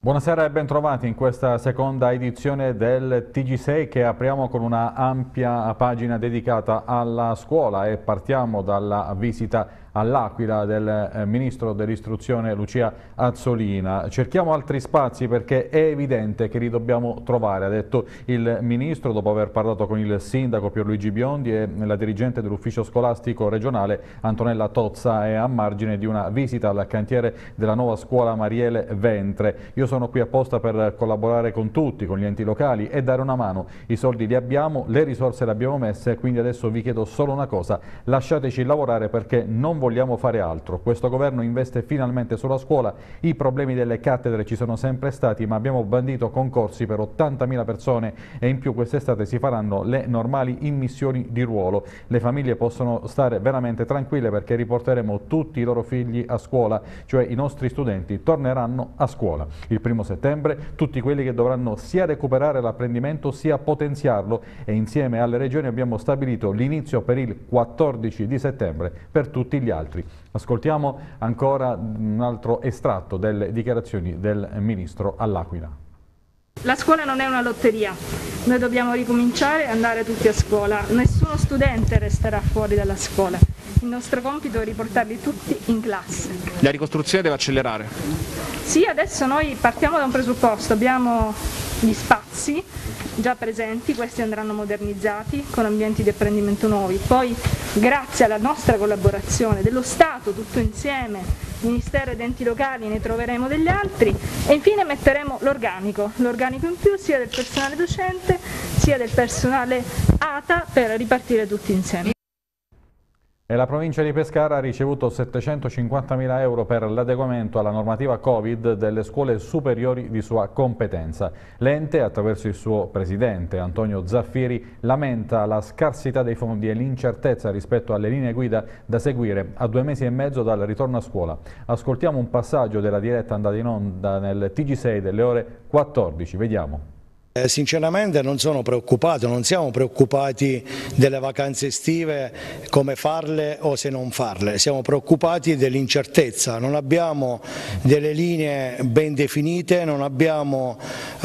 Buonasera e bentrovati in questa seconda edizione del TG6 che apriamo con una ampia pagina dedicata alla scuola e partiamo dalla visita all'Aquila del Ministro dell'Istruzione Lucia Azzolina. Cerchiamo altri spazi perché è evidente che li dobbiamo trovare, ha detto il Ministro dopo aver parlato con il Sindaco Pierluigi Biondi e la dirigente dell'Ufficio Scolastico Regionale Antonella Tozza e a margine di una visita al cantiere della nuova scuola Mariele Ventre. Io sono qui apposta per collaborare con tutti, con gli enti locali e dare una mano. I soldi li abbiamo, le risorse le abbiamo messe, quindi adesso vi chiedo solo una cosa: lasciateci lavorare perché non vogliamo fare altro. Questo governo investe finalmente sulla scuola, i problemi delle cattedre ci sono sempre stati, ma abbiamo bandito concorsi per 80.000 persone e in più quest'estate si faranno le normali immissioni di ruolo. Le famiglie possono stare veramente tranquille perché riporteremo tutti i loro figli a scuola, cioè i nostri studenti torneranno a scuola. Il 1° settembre tutti quelli che dovranno sia recuperare l'apprendimento sia potenziarlo e insieme alle regioni abbiamo stabilito l'inizio per il 14 di settembre per tutti gli altri. Ascoltiamo ancora un altro estratto delle dichiarazioni del Ministro all'Aquila. La scuola non è una lotteria, noi dobbiamo ricominciare e andare tutti a scuola, nessuno studente resterà fuori dalla scuola, il nostro compito è riportarli tutti in classe. La ricostruzione deve accelerare? Sì, adesso noi partiamo da un presupposto, abbiamo gli spazi già presenti, questi andranno modernizzati con ambienti di apprendimento nuovi, poi grazie alla nostra collaborazione dello Stato tutto insieme, Ministero ed enti locali, ne troveremo degli altri e infine metteremo l'organico in più sia del personale docente sia del personale ATA per ripartire tutti insieme. E la provincia di Pescara ha ricevuto 750.000 euro per l'adeguamento alla normativa Covid delle scuole superiori di sua competenza. L'ente, attraverso il suo presidente Antonio Zaffieri, lamenta la scarsità dei fondi e l'incertezza rispetto alle linee guida da seguire a 2 mesi e mezzo dal ritorno a scuola. Ascoltiamo un passaggio della diretta andata in onda nel TG6 delle ore 14. Vediamo. Sinceramente non sono preoccupato, non siamo preoccupati delle vacanze estive, come farle o se non farle, siamo preoccupati dell'incertezza, non abbiamo delle linee ben definite, non abbiamo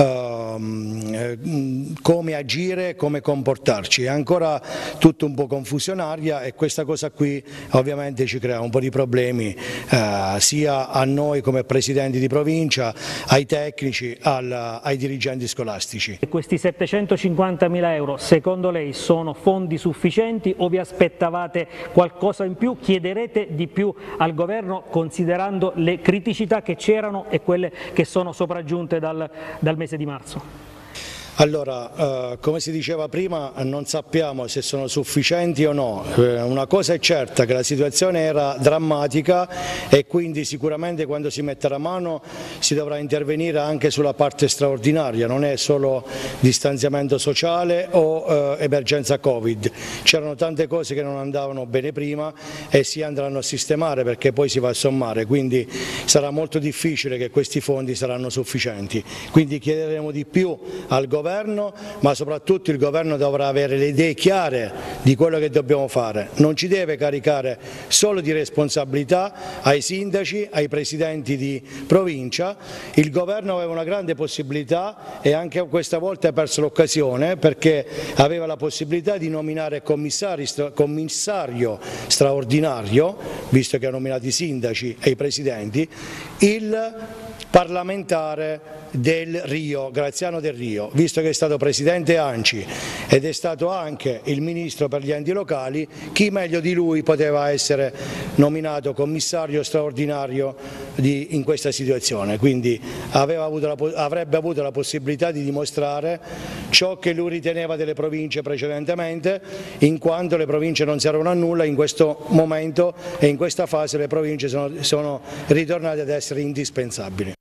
come agire, come comportarci, è ancora tutto un po' confusionaria e questa cosa qui ovviamente ci crea un po' di problemi sia a noi come presidenti di provincia, ai tecnici, ai dirigenti scolastici. Questi 750.000 euro secondo lei sono fondi sufficienti o vi aspettavate qualcosa in più? Chiederete di più al governo considerando le criticità che c'erano e quelle che sono sopraggiunte dal mese di marzo? Allora, come si diceva prima, non sappiamo se sono sufficienti o no. Una cosa è certa, che la situazione era drammatica e quindi sicuramente quando si metterà mano si dovrà intervenire anche sulla parte straordinaria, non è solo distanziamento sociale o emergenza Covid. C'erano tante cose che non andavano bene prima e si andranno a sistemare perché poi si va a sommare, quindi sarà molto difficile che questi fondi saranno sufficienti. Quindi chiederemo di più al governo, ma soprattutto il governo dovrà avere le idee chiare di quello che dobbiamo fare, non ci deve caricare solo di responsabilità ai sindaci, ai presidenti di provincia. Il governo aveva una grande possibilità e anche questa volta ha perso l'occasione perché aveva la possibilità di nominare commissario straordinario, visto che ha nominato i sindaci e i presidenti, il parlamentare del Rio, Graziano Del Rio, visto che è stato presidente ANCI ed è stato anche il ministro per gli enti locali, chi meglio di lui poteva essere nominato commissario straordinario in questa situazione, quindi avrebbe avuto la possibilità di dimostrare ciò che lui riteneva delle province precedentemente, in quanto le province non servono a nulla in questo momento e in questa fase le province sono ritornate ad essere indispensabili.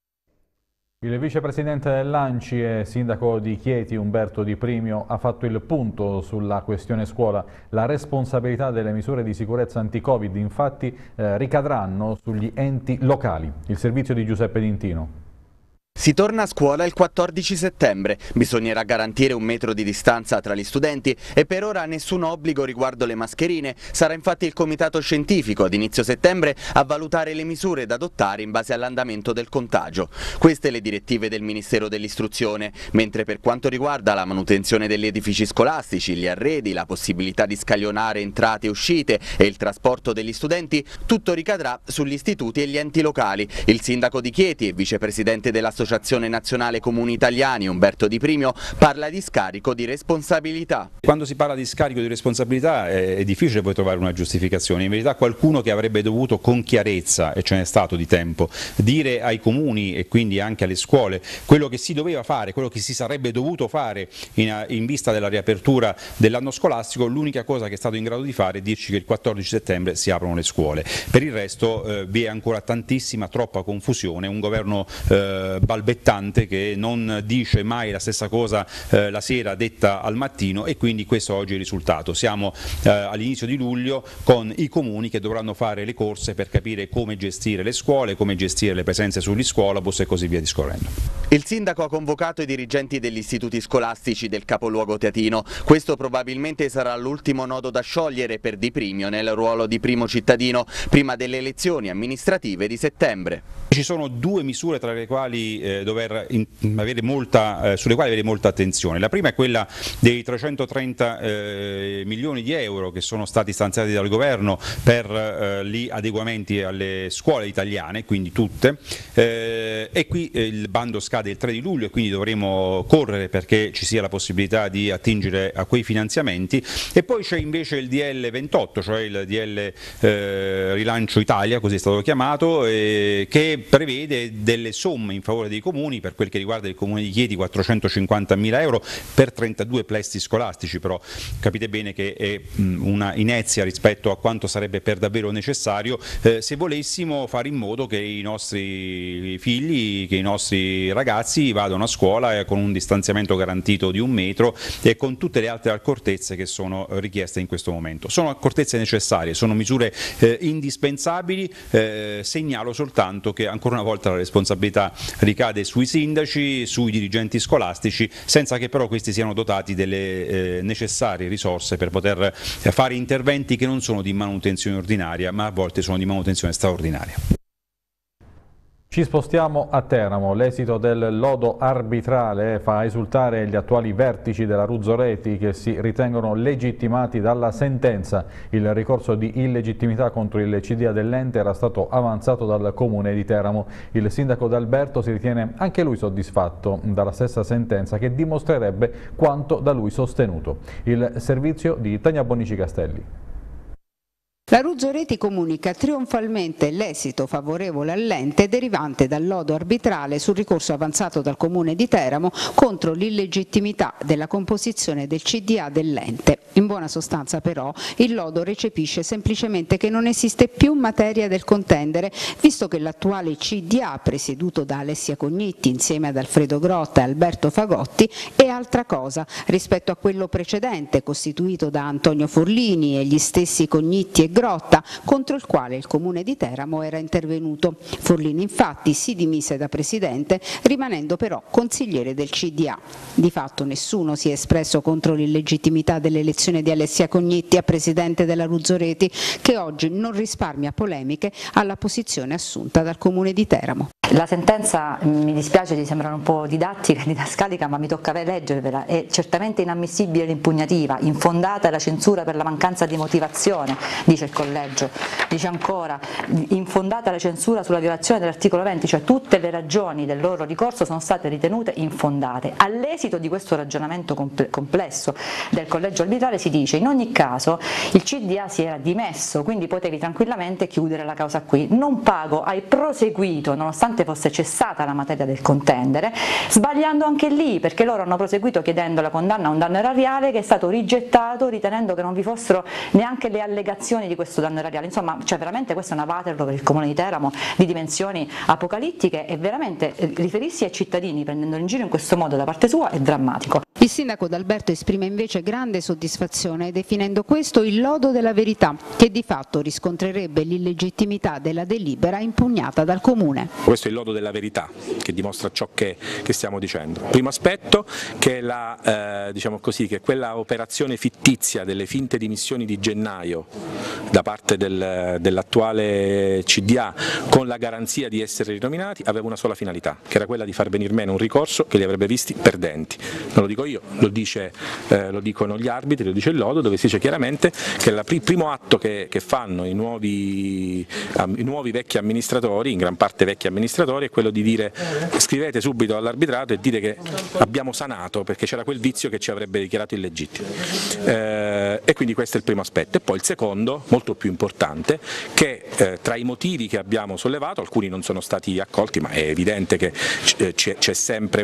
Il vicepresidente dell'ANCI e sindaco di Chieti, Umberto Di Primio, ha fatto il punto sulla questione scuola. La responsabilità delle misure di sicurezza anti-Covid infatti ricadranno sugli enti locali. Il servizio di Giuseppe D'Intino. Si torna a scuola il 14 settembre, bisognerà garantire 1 metro di distanza tra gli studenti e per ora nessun obbligo riguardo le mascherine. Sarà infatti il comitato scientifico ad inizio settembre a valutare le misure da adottare in base all'andamento del contagio. Queste le direttive del Ministero dell'Istruzione, mentre per quanto riguarda la manutenzione degli edifici scolastici, gli arredi, la possibilità di scaglionare entrate e uscite e il trasporto degli studenti, tutto ricadrà sugli istituti e gli enti locali. Il sindaco di Chieti e vicepresidente dell'Associazione Nazionale Comuni Italiani, Umberto Di Primio, parla di scarico di responsabilità. Quando si parla di scarico di responsabilità è difficile poi trovare una giustificazione. In verità qualcuno che avrebbe dovuto con chiarezza, e ce n'è stato di tempo, dire ai comuni e quindi anche alle scuole quello che si doveva fare, quello che si sarebbe dovuto fare in vista della riapertura dell'anno scolastico, l'unica cosa che è stato in grado di fare è dirci che il 14 settembre si aprono le scuole. Per il resto vi è ancora troppa confusione, un governo balbettante che non dice mai la stessa cosa la sera detta al mattino, e quindi questo oggi è il risultato. Siamo all'inizio di luglio con i comuni che dovranno fare le corse per capire come gestire le scuole, come gestire le presenze sugli scuolabus e così via discorrendo. Il sindaco ha convocato i dirigenti degli istituti scolastici del capoluogo teatino. Questo probabilmente sarà l'ultimo nodo da sciogliere per Di Primio nel ruolo di primo cittadino prima delle elezioni amministrative di settembre. Ci sono 2 misure tra le quali avere molta attenzione. La prima è quella dei 330 milioni di euro che sono stati stanziati dal governo per gli adeguamenti alle scuole italiane, quindi tutte, e qui il bando scade il 3 di luglio e quindi dovremo correre perché ci sia la possibilità di attingere a quei finanziamenti. E poi c'è invece il DL 28, cioè il DL Rilancio Italia, così è stato chiamato, che prevede delle somme in favore dei comuni. Per quel che riguarda il comune di Chieti 450.000 euro per 32 plessi scolastici, però capite bene che è una inezia rispetto a quanto sarebbe per davvero necessario se volessimo fare in modo che i nostri figli, che i nostri ragazzi vadano a scuola con un distanziamento garantito di 1 metro e con tutte le altre accortezze che sono richieste in questo momento. Sono accortezze necessarie, sono misure indispensabili. Segnalo soltanto che ancora una volta la responsabilità ricade sui sindaci, sui dirigenti scolastici, senza che però questi siano dotati delle necessarie risorse per poter fare interventi che non sono di manutenzione ordinaria, ma a volte sono di manutenzione straordinaria. Ci spostiamo a Teramo. L'esito del lodo arbitrale fa esultare gli attuali vertici della Ruzzoleti che si ritengono legittimati dalla sentenza. Il ricorso di illegittimità contro il CDA dell'ente era stato avanzato dal Comune di Teramo. Il sindaco D'Alberto si ritiene anche lui soddisfatto dalla stessa sentenza che dimostrerebbe quanto da lui sostenuto. Il servizio di Tania Bonici Castelli. La Ruzzoleti comunica trionfalmente l'esito favorevole all'ente derivante dal lodo arbitrale sul ricorso avanzato dal Comune di Teramo contro l'illegittimità della composizione del CDA dell'ente. In buona sostanza però il lodo recepisce semplicemente che non esiste più materia del contendere, visto che l'attuale CDA presieduto da Alessia Cognitti insieme ad Alfredo Grotta e Alberto Fagotti è altra cosa rispetto a quello precedente costituito da Antonio Forlini e gli stessi Cognitti e Grotta, contro il quale il Comune di Teramo era intervenuto. Forlini infatti si dimise da presidente, rimanendo però consigliere del CDA. Di fatto nessuno si è espresso contro l'illegittimità dell'elezione di Alessia Cognitti a presidente della Ruzzoleti, che oggi non risparmia polemiche alla posizione assunta dal Comune di Teramo. La sentenza, mi dispiace di sembrare un po' didattica, didascalica, ma mi tocca leggervela. È certamente inammissibile l'impugnativa, infondata la censura per la mancanza di motivazione, dice il collegio. Dice ancora, infondata la censura sulla violazione dell'articolo 20, cioè tutte le ragioni del loro ricorso sono state ritenute infondate. All'esito di questo ragionamento complesso del collegio arbitrale si dice: in ogni caso il CDA si era dimesso, quindi potevi tranquillamente chiudere la causa qui. Non pago, hai proseguito nonostante fosse cessata la materia del contendere, sbagliando anche lì, perché loro hanno proseguito chiedendo la condanna a un danno erariale che è stato rigettato ritenendo che non vi fossero neanche le allegazioni di questo danno erariale. Insomma, cioè veramente questa è una Waterloo per il Comune di Teramo di dimensioni apocalittiche, e veramente riferirsi ai cittadini prendendoli in giro in questo modo da parte sua è drammatico. Il sindaco D'Alberto esprime invece grande soddisfazione definendo questo il lodo della verità, che di fatto riscontrerebbe l'illegittimità della delibera impugnata dal Comune. Questo è il lodo della verità che dimostra ciò che stiamo dicendo. Primo aspetto, che diciamo così, che quella operazione fittizia delle finte dimissioni di gennaio da parte dell'attuale CDA con la garanzia di essere rinominati aveva una sola finalità, che era quella di far venir meno un ricorso che li avrebbe visti perdenti. Non lo dico io, lo dicono gli arbitri, lo dice il lodo, dove si dice chiaramente che il primo atto che fanno i nuovi vecchi amministratori, in gran parte vecchi amministratori, è quello di dire: scrivete subito all'arbitrato e dite che abbiamo sanato perché c'era quel vizio che ci avrebbe dichiarato illegittimo. E quindi questo è il primo aspetto. E poi il secondo, molto più importante, che tra i motivi che abbiamo sollevato, alcuni non sono stati accolti, ma è evidente che c'è sempre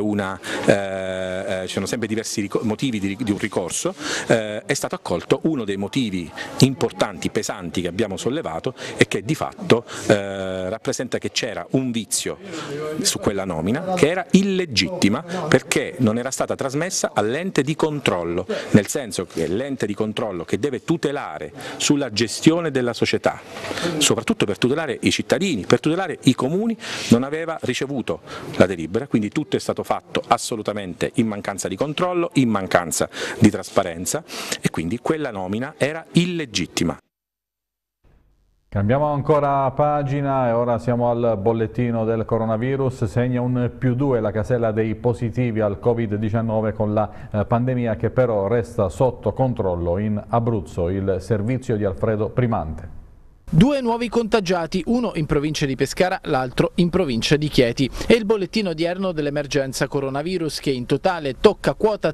ci sono sempre diversi motivi di un ricorso, è stato accolto uno dei motivi importanti, pesanti che abbiamo sollevato e che di fatto rappresenta che c'era un vizio su quella nomina che era illegittima perché non era stata trasmessa all'ente di controllo, nel senso che l'ente di controllo che deve tutelare sulla gestione della società, soprattutto per tutelare i cittadini, per tutelare i comuni, non aveva ricevuto la delibera, quindi tutto è stato fatto assolutamente in mancanza di controllo, in mancanza di trasparenza e quindi quella nomina era illegittima. Cambiamo ancora pagina e ora siamo al bollettino del coronavirus. Segna un +2 la casella dei positivi al Covid-19 con la pandemia che però resta sotto controllo in Abruzzo. Il servizio di Alfredo Primante. 2 nuovi contagiati, uno in provincia di Pescara, l'altro in provincia di Chieti. È il bollettino odierno dell'emergenza coronavirus che in totale tocca quota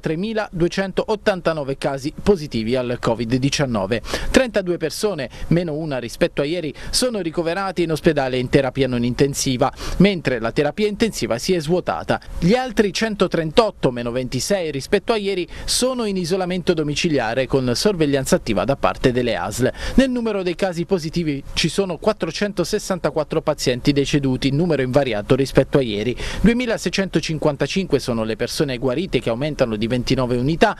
3.289 casi positivi al Covid-19. 32 persone, meno una rispetto a ieri, sono ricoverati in ospedale in terapia non intensiva, mentre la terapia intensiva si è svuotata. Gli altri 138, meno 26 rispetto a ieri, sono in isolamento domiciliare con sorveglianza attiva da parte delle ASL. Nel numero dei casi positivi ci sono 464 pazienti deceduti, numero invariato rispetto a ieri. 2.655 sono le persone guarite, che aumentano di 29 unità,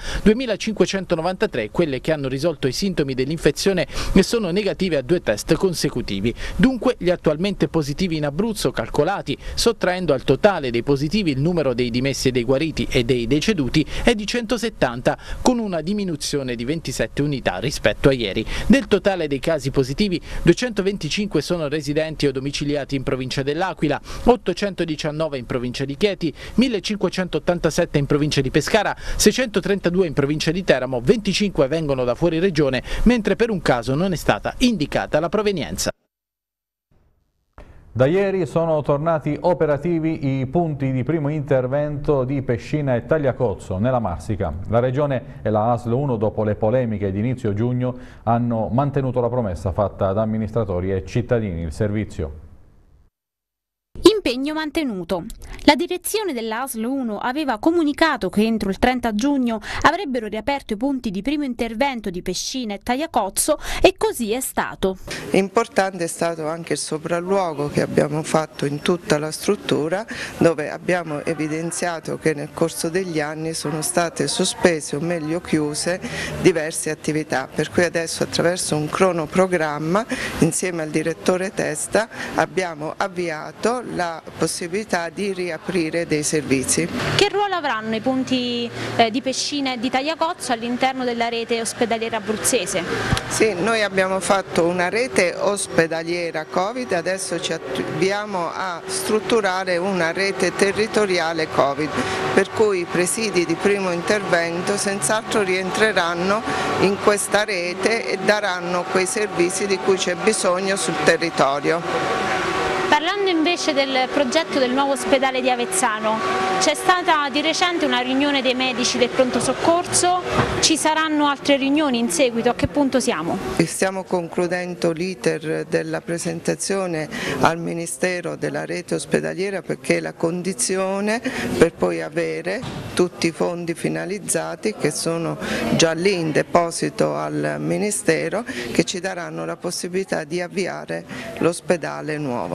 2.593 quelle che hanno risolto i sintomi dell'infezione e sono negative a 2 test consecutivi. Dunque gli attualmente positivi in Abruzzo, calcolati sottraendo al totale dei positivi il numero dei dimessi e dei guariti e dei deceduti, è di 170, con una diminuzione di 27 unità rispetto a ieri. Del totale dei casi positivi, 225 sono residenti o domiciliati in provincia dell'Aquila, 819 in provincia di Chieti, 1587 in provincia di Pescara, 632 in provincia di Teramo, 25 vengono da fuori regione, mentre per un caso non è stata indicata la provenienza. Da ieri sono tornati operativi i punti di primo intervento di Pescina e Tagliacozzo nella Marsica. La Regione e la ASL 1, dopo le polemiche di inizio giugno, hanno mantenuto la promessa fatta ad amministratori e cittadini. Il servizio. Impegno mantenuto. La direzione dell'ASL 1 aveva comunicato che entro il 30 giugno avrebbero riaperto i punti di primo intervento di Pescina e Tagliacozzo e così è stato. Importante è stato anche il sopralluogo che abbiamo fatto in tutta la struttura, dove abbiamo evidenziato che nel corso degli anni sono state sospese o meglio chiuse diverse attività, per cui adesso attraverso un cronoprogramma insieme al direttore Testa abbiamo avviato la possibilità di riaprire dei servizi. Che ruolo avranno i punti di Pescina e di Tagliacozzo all'interno della rete ospedaliera abruzzese? Sì, noi abbiamo fatto una rete ospedaliera Covid, adesso ci avviamo a strutturare una rete territoriale Covid, per cui i presidi di primo intervento senz'altro rientreranno in questa rete e daranno quei servizi di cui c'è bisogno sul territorio. Parlando invece del progetto del nuovo ospedale di Avezzano, c'è stata di recente una riunione dei medici del pronto soccorso, ci saranno altre riunioni in seguito, a che punto siamo? Stiamo concludendo l'iter della presentazione al Ministero della rete ospedaliera, perché è la condizione per poi avere tutti i fondi finalizzati che sono già lì in deposito al Ministero, che ci daranno la possibilità di avviare l'ospedale nuovo.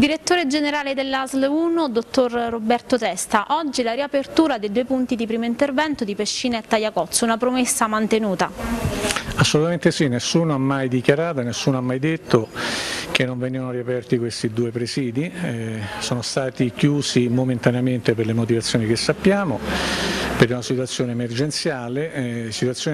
Direttore generale dell'ASL 1, dottor Roberto Testa, oggi la riapertura dei 2 punti di primo intervento di Pescina e Tagliacozzo, una promessa mantenuta? Assolutamente sì, nessuno ha mai dichiarato, nessuno ha mai detto che non venivano riaperti questi 2 presidi, sono stati chiusi momentaneamente per le motivazioni che sappiamo, per una situazione emergenziale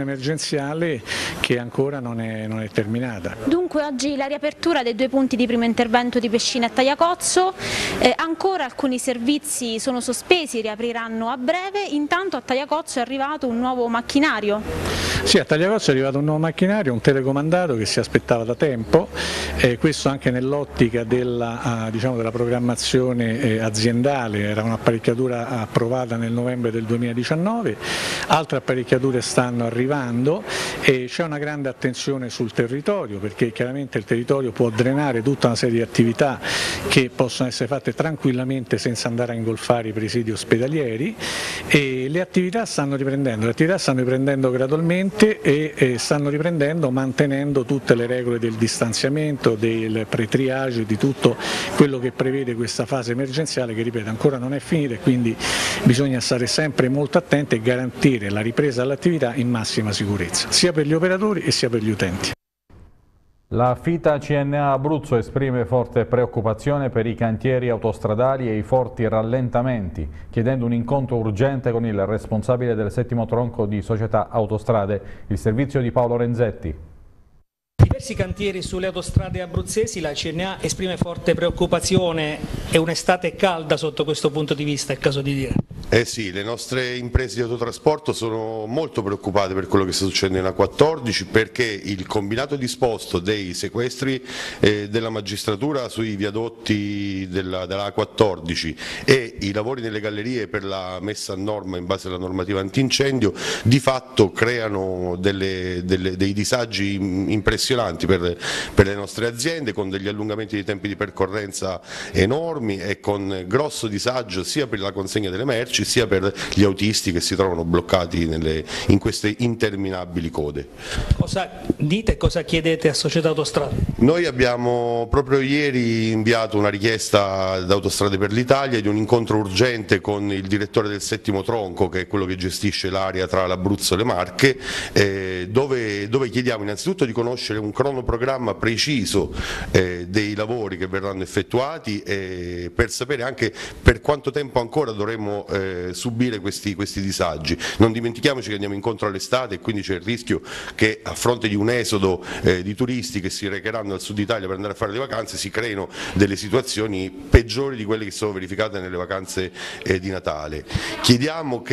che ancora non è terminata. Dunque oggi la riapertura dei 2 punti di primo intervento di Pescina e Tagliacozzo, ancora alcuni servizi sono sospesi, riapriranno a breve, intanto a Tagliacozzo è arrivato un nuovo macchinario. Sì, a Tagliacozzo è arrivato un nuovo macchinario, un telecomandato che si aspettava da tempo, questo anche nell'ottica della programmazione aziendale, era un'apparecchiatura approvata nel novembre del 2019, altre apparecchiature stanno arrivando e c'è una grande attenzione sul territorio, perché chiaramente il territorio può drenare tutta una serie di attività che possono essere fatte tranquillamente senza andare a ingolfare i presidi ospedalieri, e le attività stanno riprendendo gradualmente e stanno riprendendo mantenendo tutte le regole del distanziamento, del pre-triage, di tutto quello che prevede questa fase emergenziale che, ripeto, ancora non è finita, e quindi bisogna stare sempre molto attenti e garantire la ripresa dell'attività in massima sicurezza, sia per gli operatori e sia per gli utenti. La FITA CNA Abruzzo esprime forte preoccupazione per i cantieri autostradali e i forti rallentamenti, chiedendo un incontro urgente con il responsabile del 7° tronco di Società Autostrade, il servizio di Paolo Renzetti. Diversi cantieri sulle autostrade abruzzesi, la CNA esprime forte preoccupazione. È un'estate calda sotto questo punto di vista, è il caso di dire. Eh sì, le nostre imprese di autotrasporto sono molto preoccupate per quello che sta succedendo in A14, perché il combinato disposto dei sequestri della magistratura sui viadotti della A14 e i lavori nelle gallerie per la messa a norma in base alla normativa antincendio di fatto creano dei disagi impressionanti per le nostre aziende, con degli allungamenti di tempi di percorrenza enormi e con grosso disagio sia per la consegna delle merci sia per gli autisti che si trovano bloccati in queste interminabili code. Cosa dite e cosa chiedete a Società Autostrade? Noi abbiamo proprio ieri inviato una richiesta ad Autostrade per l'Italia di un incontro urgente con il direttore del 7° tronco, che è quello che gestisce l'area tra l'Abruzzo e le Marche, dove chiediamo innanzitutto di conoscere un cronoprogramma preciso dei lavori che verranno effettuati, per sapere anche per quanto tempo ancora dovremo subire questi disagi. Non dimentichiamoci che andiamo incontro all'estate e quindi c'è il rischio che, a fronte di un esodo di turisti che si recheranno al sud Italia per andare a fare le vacanze, si creino delle situazioni peggiori di quelle che sono verificate nelle vacanze di Natale. Chiediamo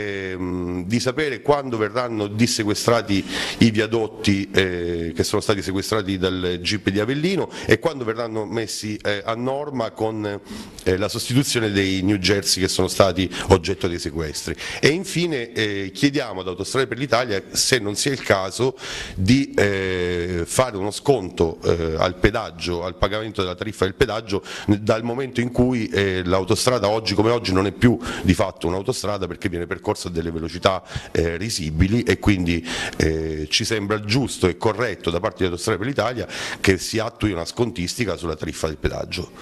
di sapere quando verranno dissequestrati i viadotti che sono stati sequestrati dal GIP di Avellino e quando verranno messi a norma con la sostituzione dei New Jersey che sono stati oggetto dei sequestri. E infine chiediamo ad Autostrade per l'Italia se non sia il caso di fare uno sconto al pedaggio, al pagamento della tariffa del pedaggio, dal momento in cui l'autostrada oggi come oggi non è più di fatto un'autostrada, perché viene percorsa a delle velocità risibili, e quindi ci sembra giusto e corretto da parte di Autostrade per l'Italia che si attui una scontistica sulla tariffa del pedaggio.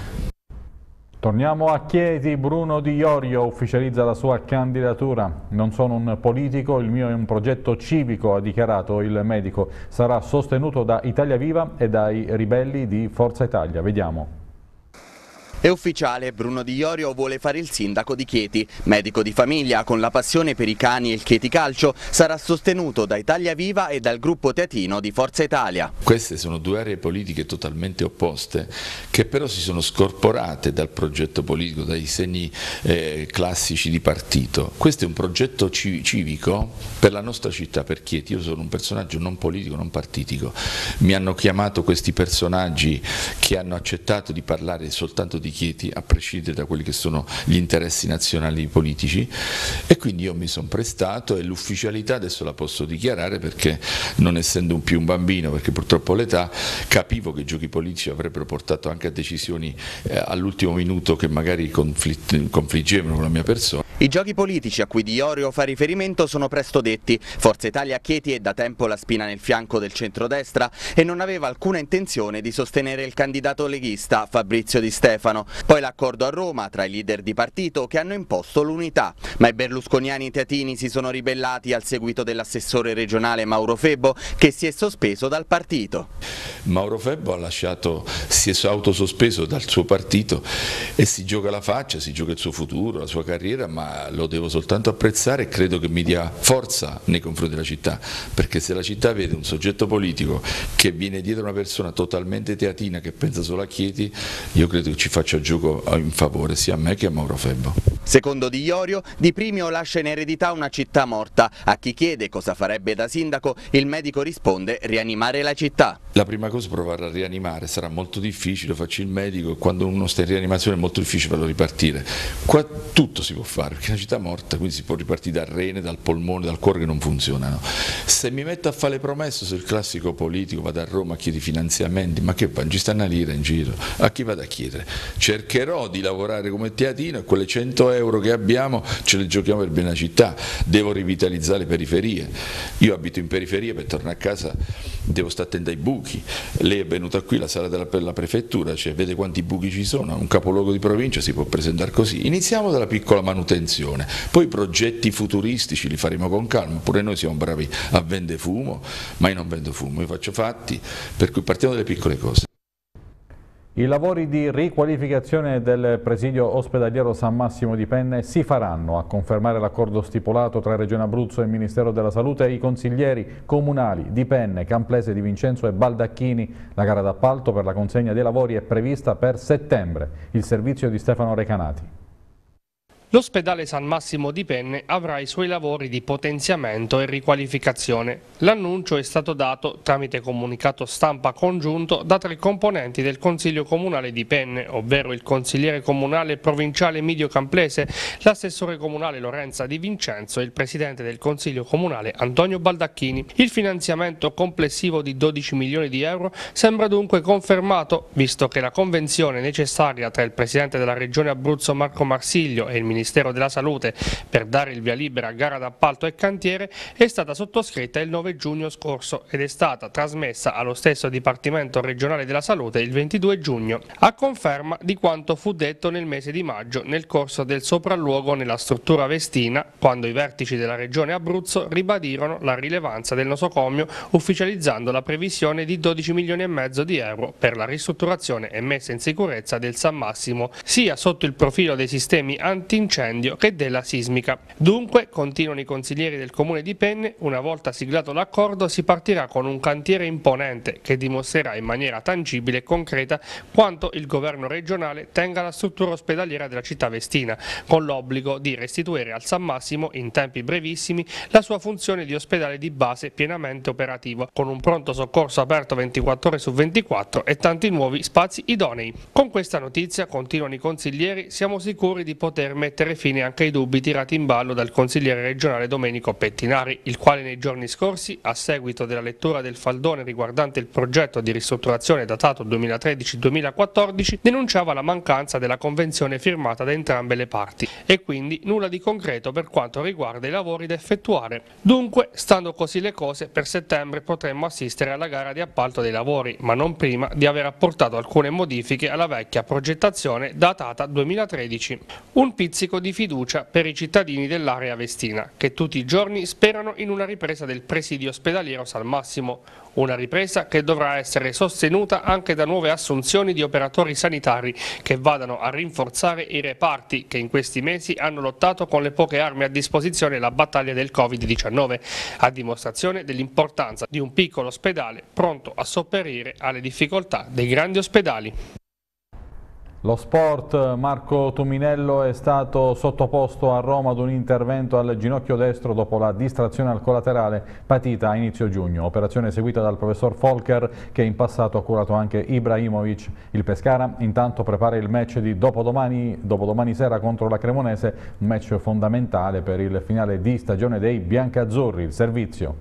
Torniamo a Chieti. Bruno Di Iorio ufficializza la sua candidatura. Non sono un politico, il mio è un progetto civico, ha dichiarato il medico. Sarà sostenuto da Italia Viva e dai ribelli di Forza Italia. Vediamo. È ufficiale, Bruno Di Iorio vuole fare il sindaco di Chieti. Medico di famiglia, con la passione per i cani e il Chieti Calcio, sarà sostenuto da Italia Viva e dal gruppo teatino di Forza Italia. Queste sono 2 aree politiche totalmente opposte, che però si sono scorporate dal progetto politico, dai segni classici di partito. Questo è un progetto civico per la nostra città, per Chieti. Io sono un personaggio non politico, non partitico. Mi hanno chiamato questi personaggi che hanno accettato di parlare soltanto di Chieti, a prescindere da quelli che sono gli interessi nazionali politici, e quindi io mi sono prestato, e l'ufficialità adesso la posso dichiarare, perché non essendo più un bambino, perché purtroppo l'età, capivo che i giochi politici avrebbero portato anche a decisioni all'ultimo minuto che magari confliggevano con la mia persona. I giochi politici a cui Di Iorio fa riferimento sono presto detti. Forza Italia a Chieti è da tempo la spina nel fianco del centrodestra e non aveva alcuna intenzione di sostenere il candidato leghista Fabrizio Di Stefano. Poi l'accordo a Roma tra i leader di partito che hanno imposto l'unità, ma i berlusconiani teatini si sono ribellati al seguito dell'assessore regionale Mauro Febbo, che si è sospeso dal partito. Mauro Febbo si è autosospeso dal suo partito e si gioca la faccia, si gioca il suo futuro, la sua carriera, ma lo devo soltanto apprezzare e credo che mi dia forza nei confronti della città, perché se la città vede un soggetto politico che viene dietro una persona totalmente teatina che pensa solo a Chieti, io credo che ci faccia gioco in favore sia a me che a Mauro Febbo. Secondo Di Iorio, Di Primio lascia in eredità una città morta. A chi chiede cosa farebbe da sindaco, il medico risponde: rianimare la città. La prima cosa è provare a rianimare, sarà molto difficile, faccio il medico, quando uno sta in rianimazione è molto difficile farlo ripartire. Qua tutto si può fare, perché è una città morta, quindi si può ripartire dal rene, dal polmone, dal cuore che non funzionano. Se mi metto a fare le promesse sul classico politico, vado a Roma, chiedo i finanziamenti, ma che fa? Non ci sta una lira in giro, a chi vado a chiedere? Cercherò di lavorare come teatino e quelle 100 euro che abbiamo ce le giochiamo per bene la città. Devo rivitalizzare le periferie, io abito in periferia, per tornare a casa devo stare attento ai buchi. Lei è venuta qui, la sala della prefettura, cioè, vede quanti buchi ci sono, un capoluogo di provincia si può presentare così. Iniziamo dalla piccola manutenzione, poi i progetti futuristici li faremo con calma, pure noi siamo bravi a vendere fumo, ma io non vendo fumo, io faccio fatti, per cui partiamo dalle piccole cose. I lavori di riqualificazione del presidio ospedaliero San Massimo di Penne si faranno, a confermare l'accordo stipulato tra Regione Abruzzo e il Ministero della Salute e i consiglieri comunali di Penne, Camplese, Di Vincenzo e Baldacchini. La gara d'appalto per la consegna dei lavori è prevista per settembre. Il servizio di Stefano Recanati. L'ospedale San Massimo di Penne avrà i suoi lavori di potenziamento e riqualificazione. L'annuncio è stato dato tramite comunicato stampa congiunto da 3 componenti del Consiglio Comunale di Penne, ovvero il consigliere comunale provinciale Emidio Camplese, l'assessore comunale Lorenza Di Vincenzo e il presidente del Consiglio Comunale Antonio Baldacchini. Il finanziamento complessivo di 12 milioni di euro sembra dunque confermato, visto che la convenzione necessaria tra il presidente della Regione Abruzzo Marco Marsiglio e il Ministero della Salute per dare il via libera a gara d'appalto e cantiere è stata sottoscritta il 9 giugno scorso ed è stata trasmessa allo stesso Dipartimento regionale della Salute il 22 giugno, a conferma di quanto fu detto nel mese di maggio nel corso del sopralluogo nella struttura Vestina, quando i vertici della Regione Abruzzo ribadirono la rilevanza del nosocomio, ufficializzando la previsione di 12 milioni e mezzo di euro per la ristrutturazione e messa in sicurezza del San Massimo, sia sotto il profilo dei sistemi antincendio che della sismica. Dunque, continuano i consiglieri del Comune di Penne, una volta siglato l'accordo si partirà con un cantiere imponente che dimostrerà in maniera tangibile e concreta quanto il governo regionale tenga la struttura ospedaliera della città vestina, con l'obbligo di restituire al San Massimo in tempi brevissimi la sua funzione di ospedale di base pienamente operativo, con un pronto soccorso aperto 24 ore su 24 e tanti nuovi spazi idonei. Con questa notizia, continuano i consiglieri, siamo sicuri di poter mettere fine anche ai dubbi tirati in ballo dal consigliere regionale Domenico Pettinari, il quale nei giorni scorsi, a seguito della lettura del faldone riguardante il progetto di ristrutturazione datato 2013-2014, denunciava la mancanza della convenzione firmata da entrambe le parti e quindi nulla di concreto per quanto riguarda i lavori da effettuare. Dunque, stando così le cose, per settembre potremmo assistere alla gara di appalto dei lavori, ma non prima di aver apportato alcune modifiche alla vecchia progettazione datata 2013. Un pizzico di fiducia per i cittadini dell'area vestina, che tutti i giorni sperano in una ripresa del presidio ospedaliero San Massimo, una ripresa che dovrà essere sostenuta anche da nuove assunzioni di operatori sanitari che vadano a rinforzare i reparti che in questi mesi hanno lottato con le poche armi a disposizione la battaglia del Covid-19, a dimostrazione dell'importanza di un piccolo ospedale pronto a sopperire alle difficoltà dei grandi ospedali. Lo sport, Marco Tuminello è stato sottoposto a Roma ad un intervento al ginocchio destro dopo la distrazione al collaterale patita a inizio giugno, operazione eseguita dal professor Folker che in passato ha curato anche Ibrahimovic. Il Pescara intanto prepara il match di dopodomani sera contro la Cremonese, un match fondamentale per il finale di stagione dei biancazzurri. Il servizio.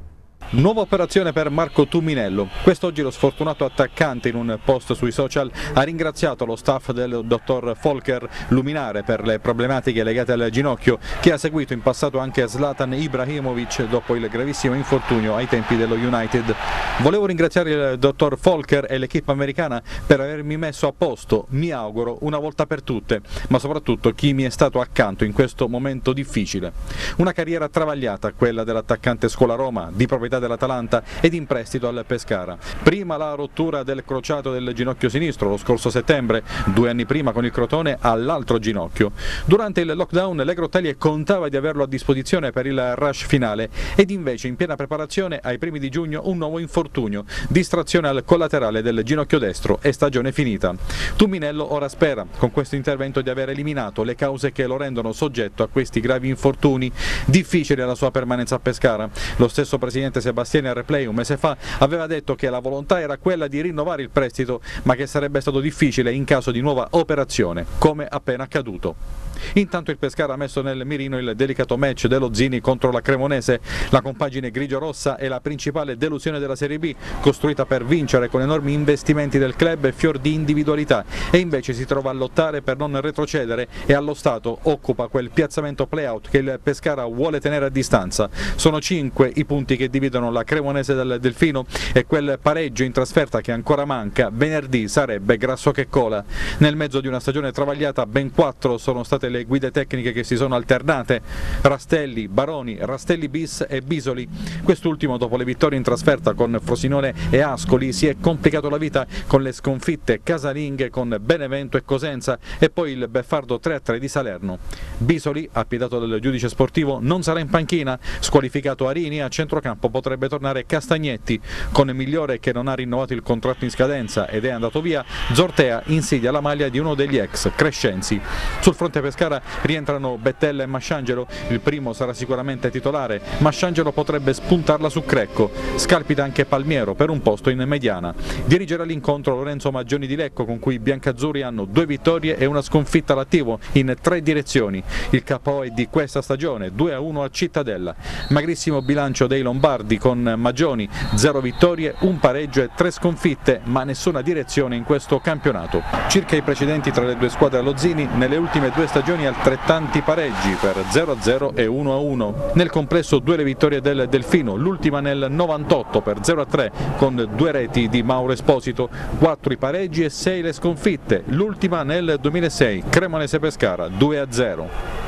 Nuova operazione per Marco Tuminello. Quest'oggi lo sfortunato attaccante in un post sui social ha ringraziato lo staff del dottor Volker Luminare per le problematiche legate al ginocchio che ha seguito in passato anche Zlatan Ibrahimovic dopo il gravissimo infortunio ai tempi dello United. Volevo ringraziare il dottor Volker e l'equipe americana per avermi messo a posto, mi auguro, una volta per tutte, ma soprattutto chi mi è stato accanto in questo momento difficile. Una carriera travagliata, quella dell'attaccante Scuola Roma, di proprietà dell'Atalanta ed in prestito al Pescara. Prima la rottura del crociato del ginocchio sinistro lo scorso settembre, 2 anni prima con il Crotone all'altro ginocchio. Durante il lockdown le Grottaglie contava di averlo a disposizione per il rush finale ed invece in piena preparazione ai primi di giugno un nuovo infortunio, distrazione al collaterale del ginocchio destro e stagione finita. Tuminello ora spera con questo intervento di aver eliminato le cause che lo rendono soggetto a questi gravi infortuni. Difficile la sua permanenza a Pescara. Lo stesso presidente Sebastiani al replay un mese fa aveva detto che la volontà era quella di rinnovare il prestito, ma che sarebbe stato difficile in caso di nuova operazione, come appena accaduto. Intanto il Pescara ha messo nel mirino il delicato match dello Zini contro la Cremonese. La compagine grigio-rossa è la principale delusione della Serie B, costruita per vincere con enormi investimenti del club e fior di individualità, e invece si trova a lottare per non retrocedere e allo stato occupa quel piazzamento play-out che il Pescara vuole tenere a distanza. Sono 5 i punti che dividono la Cremonese dal Delfino e quel pareggio in trasferta che ancora manca venerdì sarebbe grasso che cola. Nel mezzo di una stagione travagliata ben 4 sono state le guide tecniche che si sono alternate: Rastelli, Baroni, Rastelli bis e Bisoli. Quest'ultimo dopo le vittorie in trasferta con Frosinone e Ascoli si è complicato la vita con le sconfitte casalinghe con Benevento e Cosenza e poi il beffardo 3-3 di Salerno. Bisoli, appiedato dal giudice sportivo, non sarà in panchina, squalificato Arini, a centrocampo potrebbe tornare Castagnetti. Con Migliore che non ha rinnovato il contratto in scadenza ed è andato via, Zortea insidia la maglia di uno degli ex Crescenzi. Sul fronte Pescara rientrano Bettella e Masciangelo, il primo sarà sicuramente titolare, Masciangelo potrebbe spuntarla su Crecco, scalpita anche Palmiero per un posto in mediana. Dirigerà l'incontro Lorenzo Maggioni di Lecco, con cui i biancazzurri hanno 2 vittorie e una sconfitta all'attivo in 3 direzioni. Il KO è di questa stagione, 2-1 a Cittadella. Magrissimo bilancio dei Lombardi con Maggioni, 0 vittorie, 1 pareggio e 3 sconfitte, ma nessuna direzione in questo campionato. Circa i precedenti tra le 2 squadre allozzini, nelle ultime 2 stagioni altrettanti pareggi per 0-0 e 1-1. Nel complesso 2 le vittorie del Delfino, l'ultima nel 98 per 0-3 con 2 reti di Mauro Esposito, 4 i pareggi e 6 le sconfitte, l'ultima nel 2006, Cremonese Pescara 2-0.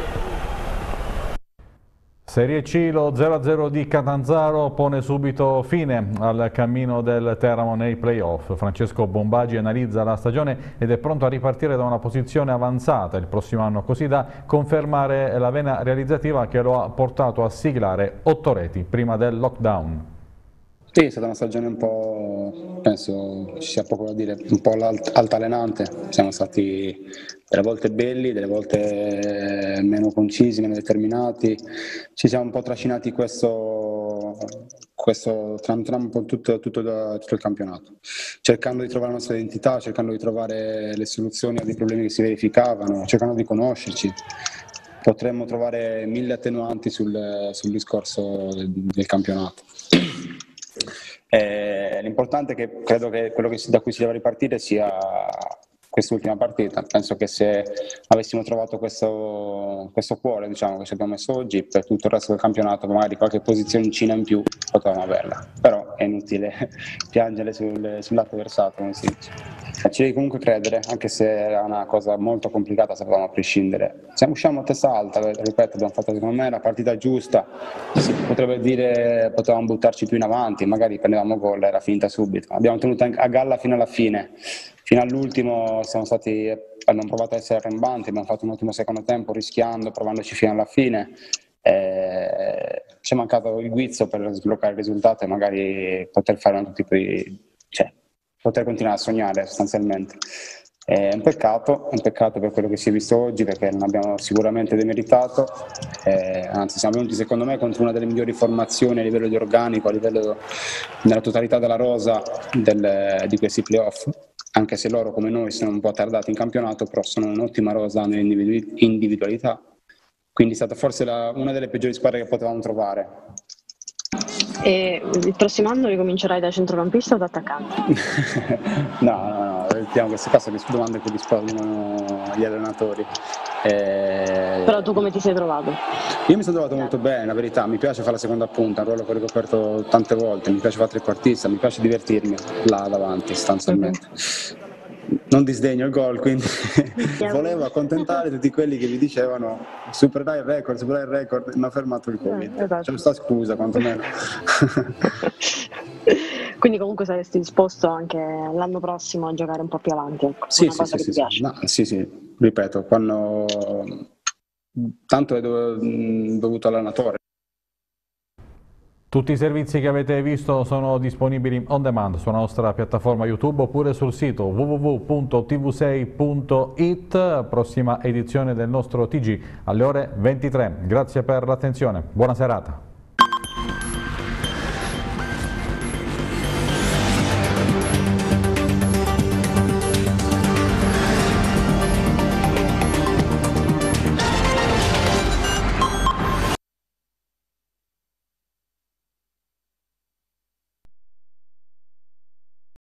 Serie C, lo 0-0 di Catanzaro pone subito fine al cammino del Teramo nei play-off. Francesco Bombagi analizza la stagione ed è pronto a ripartire da una posizione avanzata il prossimo anno, così da confermare la vena realizzativa che lo ha portato a siglare 8 reti prima del lockdown. Sì, è stata una stagione un po', penso ci sia poco da dire, un po' altalenante. Siamo stati delle volte belli, delle volte meno concisi, meno determinati. Ci siamo un po' trascinati questo tram un po' tutto il campionato, cercando di trovare la nostra identità, cercando di trovare le soluzioni a dei problemi che si verificavano, cercando di conoscerci. Potremmo trovare 1000 attenuanti sul discorso del campionato. L'importante è che credo che quello da cui si deve ripartire sia quest'ultima partita. Penso che se avessimo trovato questo cuore, diciamo, che ci abbiamo messo oggi, per tutto il resto del campionato magari qualche posizioncina in più potevamo averla, però è inutile piangere sul lato versato, come si dice. Ci devi comunque credere, anche se era una cosa molto complicata, sapevamo a prescindere. Usciamo a testa alta, ripeto, abbiamo fatto secondo me la partita giusta, si potrebbe dire potevamo buttarci più in avanti, magari prendevamo gol, era finita subito. Abbiamo tenuto a galla fino alla fine, fino all'ultimo abbiamo provato a essere arrembanti, abbiamo fatto un ottimo secondo tempo rischiando, provandoci fino alla fine. Ci è mancato il guizzo per sbloccare il risultato e magari poter fare un altro tipo di... poter continuare a sognare sostanzialmente. È un peccato per quello che si è visto oggi, perché non abbiamo sicuramente demeritato, anzi siamo venuti secondo me contro una delle migliori formazioni a livello di organico, a livello nella totalità della rosa di questi playoff, anche se loro come noi sono un po' tardati in campionato, però sono un'ottima rosa nelle individualità, quindi è stata forse una delle peggiori squadre che potevamo trovare. E il prossimo anno ricomincerai da centrocampista o da attaccante? No, evitiamo queste cose, che domande che rispondono gli allenatori. Però tu come ti sei trovato? Io mi sono trovato molto bene, la verità, mi piace fare la seconda punta, un ruolo che ho ricoperto tante volte, mi piace fare trequartista, mi piace divertirmi là davanti sostanzialmente. Non disdegno il gol, quindi volevo accontentare tutti quelli che mi dicevano supererai il record, non ha fermato il Covid. Esatto. C'è questa scusa quantomeno. Quindi comunque saresti disposto anche l'anno prossimo a giocare un po' più avanti, ecco. Sì, una cosa che ti piace. No, sì, ripeto, quando tanto è dovuto all'allenatore. Tutti i servizi che avete visto sono disponibili on demand sulla nostra piattaforma YouTube oppure sul sito www.tv6.it. Prossima edizione del nostro TG alle ore 23. Grazie per l'attenzione, buona serata.